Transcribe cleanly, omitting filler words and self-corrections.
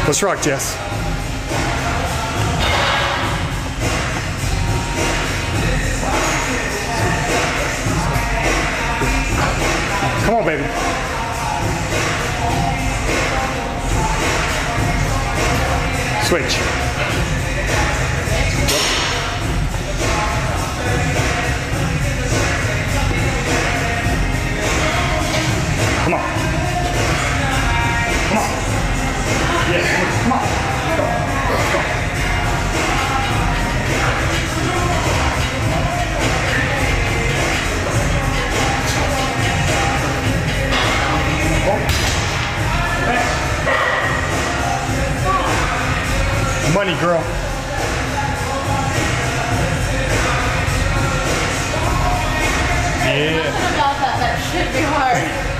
Let's rock, Jess. Come on, baby. Switch. Come on. Come on. Yes, come on. Go. Let's go. Money, girl. Yeah. Nothing about that. That should be hard.